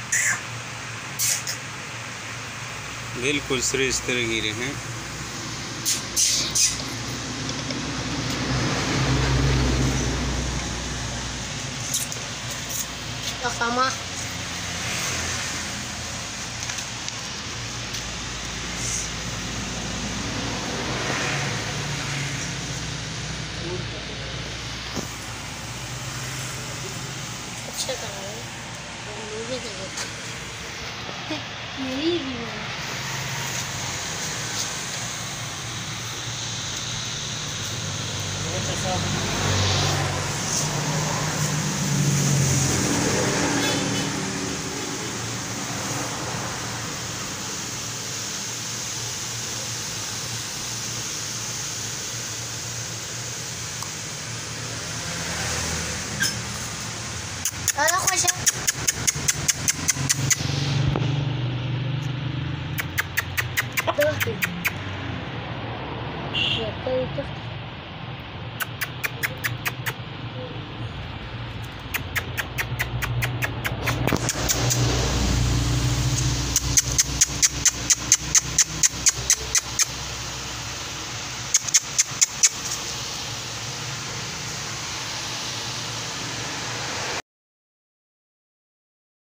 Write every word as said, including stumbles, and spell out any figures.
बिल्कुल सिरे इस तरह गिरे हैं। sama अच्छा करा है लोगे जगह मेरी भी है। هذا خوشة دلوقتي يا كوي تفتح